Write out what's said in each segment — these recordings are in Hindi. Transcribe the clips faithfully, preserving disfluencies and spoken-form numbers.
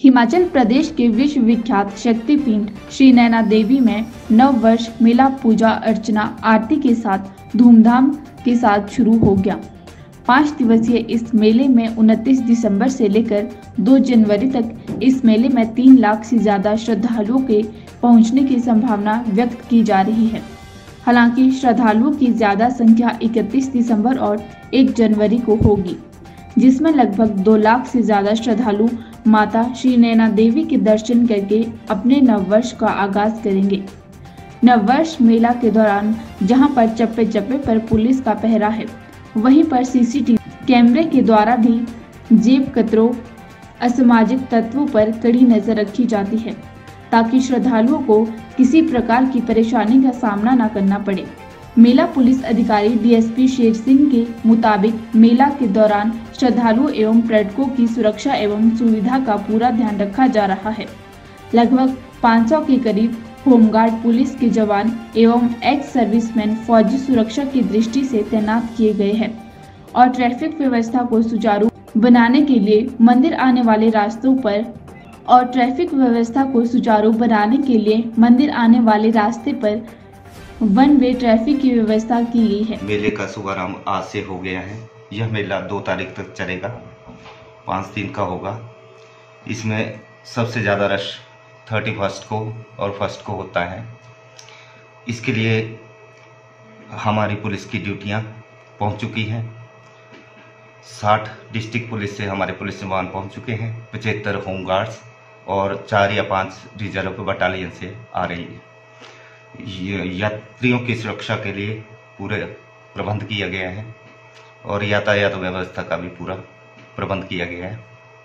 हिमाचल प्रदेश के विश्व विख्यात शक्तिपीठ श्री नैना देवी में नव वर्ष मेला पूजा अर्चना आरती के साथ धूमधाम के साथ शुरू हो गया। पाँच दिवसीय इस मेले में उनतीस दिसंबर से लेकर दो जनवरी तक इस मेले में तीन लाख से ज्यादा श्रद्धालुओं के पहुंचने की संभावना व्यक्त की जा रही है। हालांकि श्रद्धालुओं की ज्यादा संख्या इकतीस दिसंबर और एक जनवरी को होगी, जिसमें लगभग दो लाख से ज्यादा श्रद्धालु माता श्री नैना देवी के दर्शन करके अपने नववर्ष का आगाज करेंगे। नववर्ष मेला के दौरान जहां पर चप्पे चप्पे पर पुलिस का पहरा है, वहीं पर सीसीटीवी कैमरे के द्वारा भी जेब कतरों असामाजिक तत्वों पर कड़ी नजर रखी जाती है, ताकि श्रद्धालुओं को किसी प्रकार की परेशानी का सामना न करना पड़े। मेला पुलिस अधिकारी डीएसपी शेर सिंह के मुताबिक मेला के दौरान श्रद्धालुओं एवं पर्यटकों की सुरक्षा एवं सुविधा का पूरा ध्यान रखा जा रहा है। लगभग पाँच सौ के करीब होमगार्ड पुलिस के जवान एवं एक्स सर्विसमैन फौजी सुरक्षा की दृष्टि से तैनात किए गए हैं और ट्रैफिक व्यवस्था को सुचारू बनाने के लिए मंदिर आने वाले रास्तों पर और ट्रैफिक व्यवस्था को सुचारू बनाने के लिए मंदिर आने वाले रास्ते पर वन वे ट्रैफिक की व्यवस्था की गई है। मेले का शुभारंभ आज से हो गया है। यह मेला दो तारीख तक चलेगा, पाँच दिन का होगा। इसमें सबसे ज़्यादा रश थर्टी फर्स्ट को और फर्स्ट को होता है। इसके लिए हमारी पुलिस की ड्यूटियां पहुंच चुकी हैं। साठ डिस्ट्रिक्ट पुलिस से हमारे पुलिस जवान पहुंच चुके हैं। पचहत्तर होमगार्ड्स और चार या पाँच रिजर्व बटालियन से आ रही है। यात्रियों की सुरक्षा के लिए पूरे प्रबंध किया गया है और यातायात व्यवस्था का भी पूरा प्रबंध किया गया है।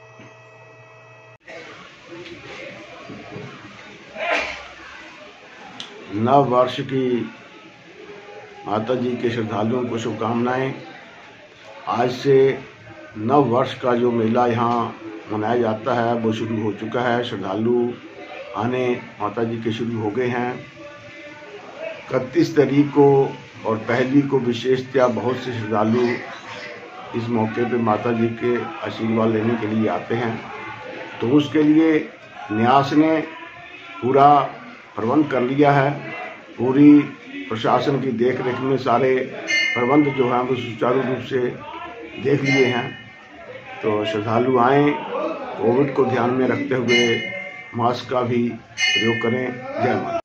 नव वर्ष की माता जी के श्रद्धालुओं को शुभकामनाएं। आज से नव वर्ष का जो मेला यहाँ मनाया जाता है वो शुरू हो चुका है। श्रद्धालु आने माता जी के शुरू हो गए हैं। इकतीस तारीख को और पहली को विशेषतया बहुत से श्रद्धालु इस मौके पे माता जी के आशीर्वाद लेने के लिए आते हैं, तो उसके लिए न्यास ने पूरा प्रबंध कर लिया है। पूरी प्रशासन की देखरेख में सारे प्रबंध जो हैं वो सुचारू रूप से देख लिए हैं। तो श्रद्धालु आएँ, कोविड को ध्यान में रखते हुए मास्क का भी प्रयोग करें। जय माता।